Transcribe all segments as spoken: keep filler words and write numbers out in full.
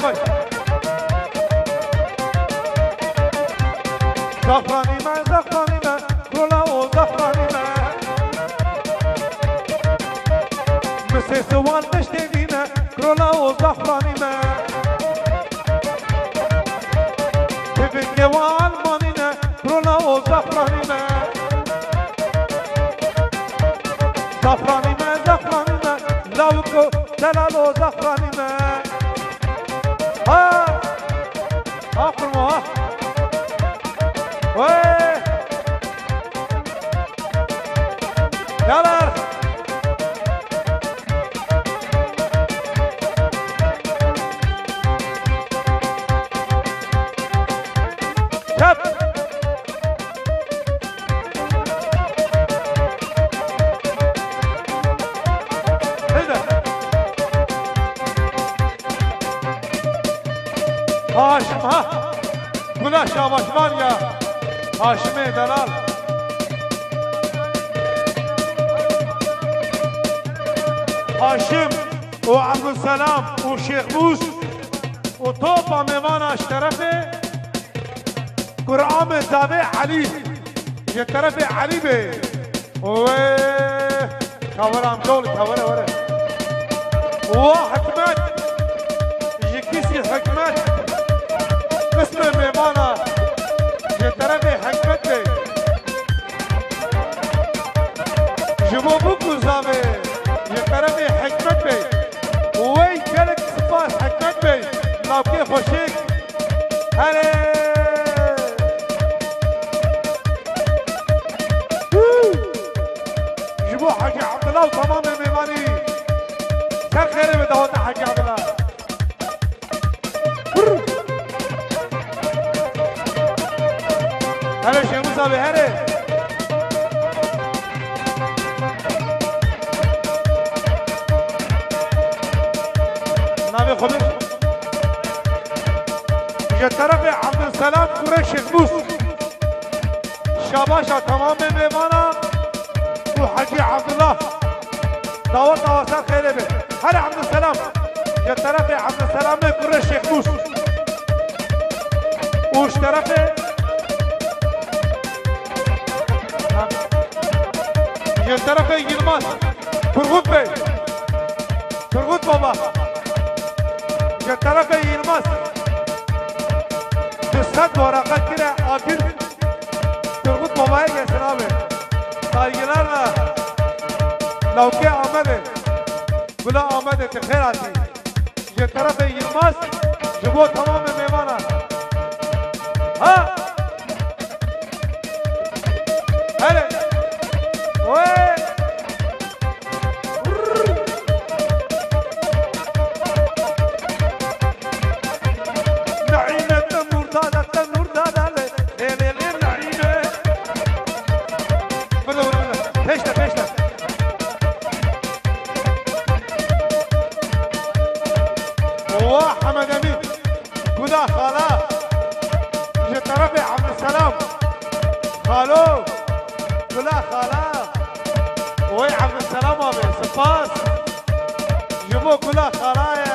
خوش زفرانی من زفرانی من رولا و زفرانی من مثل سوال نشتینه رولا و زفرانی من تبینگه و آلمانینه رولا و زفرانی من زفرانی من زفرانی من لوکو دلال و زفرانی من ها ها فرما ها وی یالا شب هاشم ها گله شاباشمان یا هاشم دلال هاشم و عبدالسلام و شیخ بوس و توبا میواناش طرفه قرآن زاوی علی یه طرف علی به اوه کورم دولی کوره وره و حکمت یکیسی حکمت قسم میوانا یه طرف حکمت به جبو بکو زاوی یه طرف حکمت به وی کلک سپاس حکمت به ناوکی خوشک هره جبو حاجی عبدالله و تمام میمانی سر خیره به دهات حاجی عبدالله هره شیخ صاحبی هره نبی خودش یه طرف عبدالسلام قره شیخ بوس شاباشا تمام میمانا و حاجی عبدالله دعوت دعوت خیره به هر عبدالسلام یه طرف عبدالسلام قره شیخ بوس اوش طرف یه طرف یلماز ترغوت بی ترغوت بابا یه طرف یلماز دستت ورقت کره آبیر ترغوت بابا یه سلامه سایگلر لوکه آمده گلا آمده که خیر آتی یه طرف یلماز جبو تمام میمانه ها هره وی نعیمه تنور داده تنور داده لی لی لی نعیمه بله بله پیشته پیشته و حمد امین گدا خالا یه طرف عبدالسلام خالو گدا خالا وی عبدالسلام آبی سپاس جبو گدا خالای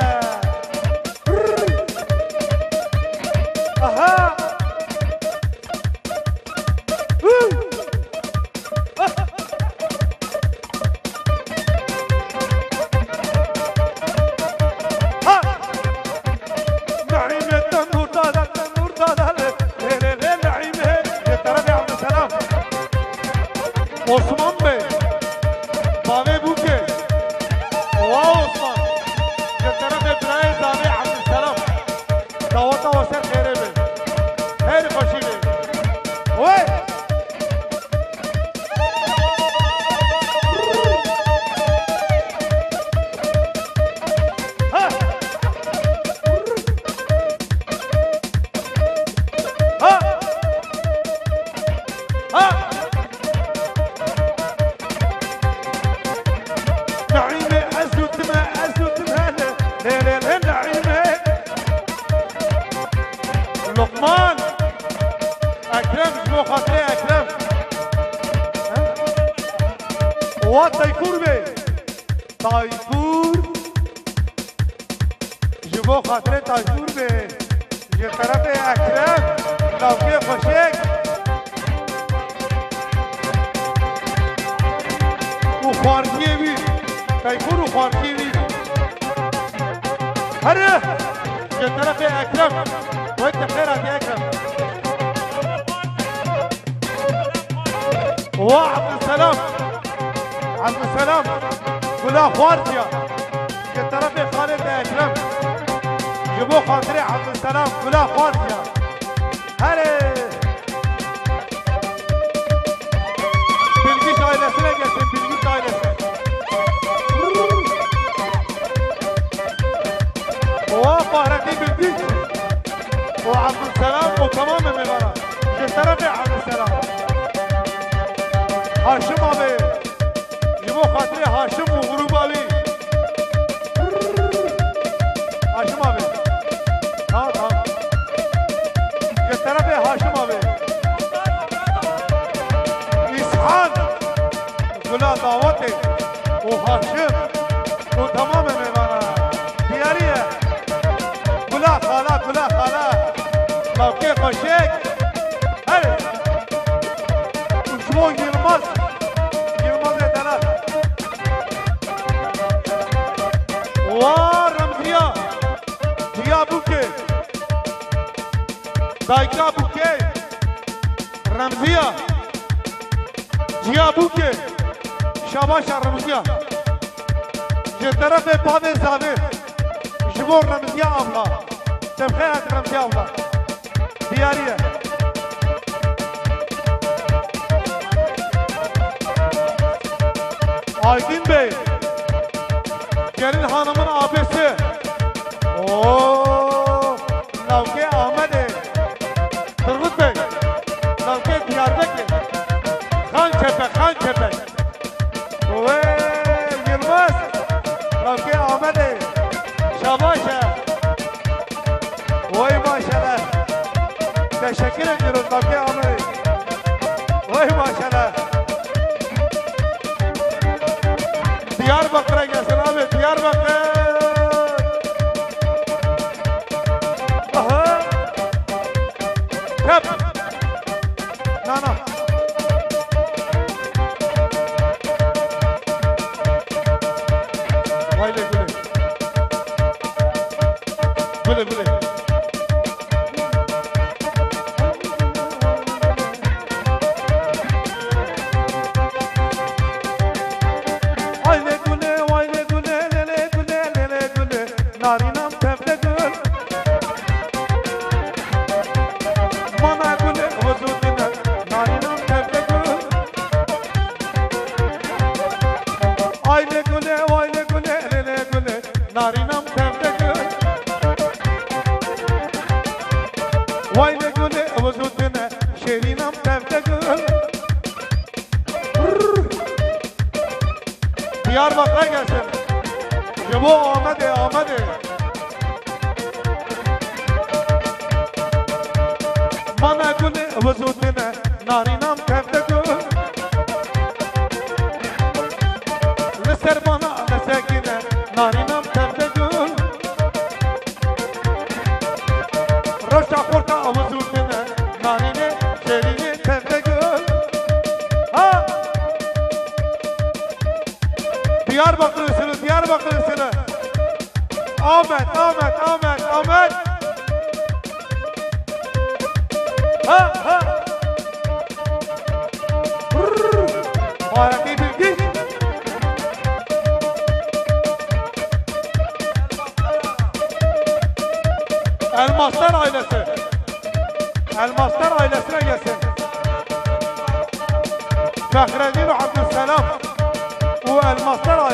اها نعيمة تنور دادا تنور دادا لي لي لي نعيمة يا طرف عبد السلام عثمان بي بابي بوكي واو عثمان يا طرف ابراهيم بابي عبد السلام دعوته وسر خيري بي خير خوشي بي وي لقمان اکرم جبو خاطر اکرم و تایفور بی تایفور جبو جبو خاطر تاجور به جه طرف اکرم لوکی خوشک و خوارکیه بی تایفور و خوارکیه بی هره جه طرف اکرم و انت خیرات یا اکرم و عبدالسلام عبدالسلام كلها خوارتيا كطرف خالد اكرم جبو خاطري عبدالسلام كلها خوارتيا هلا بلقيش عائلتنا قسم بلقيش عائلتنا وفهرتي بلقيش وعبدالسلام وتمام مبارا كطرف عبدالسلام هاشم ابي جبو خاطري هاشم وغروب ابي هاشم ابي ها ها يا طرف هاشم ابي اسحاق كلها دعوتي وهاشم وتمام ميمانا دياريه كلها خاله كلها خاله لوكي خوشك هلا وشمو يلمس ورمزيا جيا بوكي دايكا بوكي رمزيا جيا بوكي شاباش رمزيا جي طرف بابي زابي جبور رمزيا أبلا تبخيرات رمزيا أبلا ديارية Aydın Bey gelin hanımın abisi. Ooo Lavke Ahmet'e Turgut Bey Lavke Diyarbakır Hançepe Hançepe ve Yılmaz Lavke Ahmet'e Şabaşa vay maşallah teşekkür ediyoruz Lavke Ahmet'e vay maşallah Diyarbakır'a gelsin abi, Diyarbakır. Aha. Hep. Nana. Vay le güle. Güle güle. Narinam tevde gül Mana gül vücudine Narinam tevde gül Ayle güle ayle güle lele güle Narinam tevde gül Ayle güle vücudine Şerinam tevde gül Diyarbakır'a gelsin Jabo Ahmet'e Ahmet'e Mana güne vücudine Narinam tevde gül Leser bana lesekine Narinam tevde gül Roşa kurta vücudine Narine şerini tevde gül Ha Diyarbakır'ısınız Diyarbakır'ısınız Ahmet Ahmet Ahmet Ahmet Ha ha Haraki bilgi Elmaslar ailesi Elmaslar ailesine gelsin Fahreddin Abdülselam Bu Elmaslar